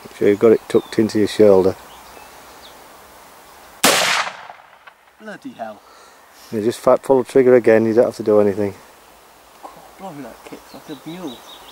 Make sure you've got it tucked into your shoulder. Bloody hell. You just pull the trigger again, you don't have to do anything. Blimey, that kicks like a mule.